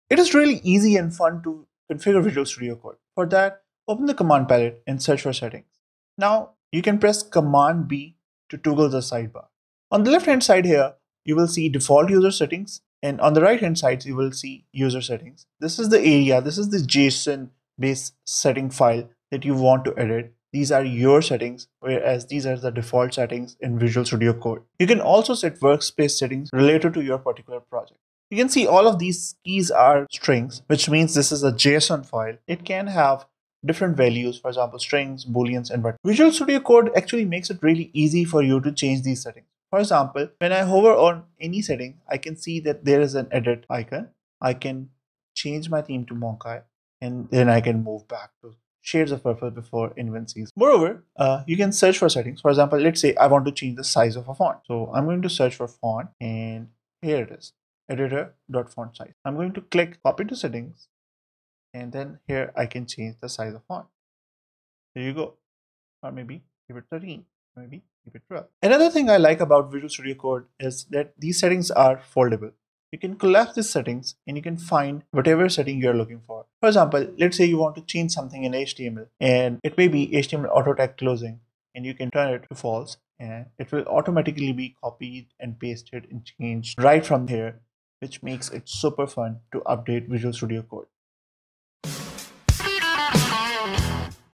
It is really easy and fun to configure Visual Studio Code. For that, open the command palette and search for settings. Now, you can press Command B to toggle the sidebar. On the left hand side here, you will see default user settings, and on the right hand side, you will see user settings. This is the area, this is the JSON based setting file that you want to edit. These are your settings, whereas these are the default settings in Visual Studio Code. You can also set workspace settings related to your particular project. You can see all of these keys are strings, which means this is a JSON file. It can have different values, for example, strings, booleans, and what. Visual Studio Code actually makes it really easy for you to change these settings. For example, when I hover on any setting, I can see that there is an edit icon. I can change my theme to Monkai, and then I can move back to shades of purple before anyone sees. Moreover, you can search for settings. For example, let's say I want to change the size of a font. So I'm going to search for font, and here it is, editor.font size. I'm going to click copy to settings, and then here I can change the size of font. There you go. Or maybe give it 13, maybe give it 12. Another thing I like about Visual Studio Code is that these settings are foldable. You can collapse these settings and you can find whatever setting you're looking for. For example, let's say you want to change something in HTML, and it may be HTML auto tag closing, and you can turn it to false, and it will automatically be copied and pasted and changed right from here, which makes it super fun to update Visual Studio Code.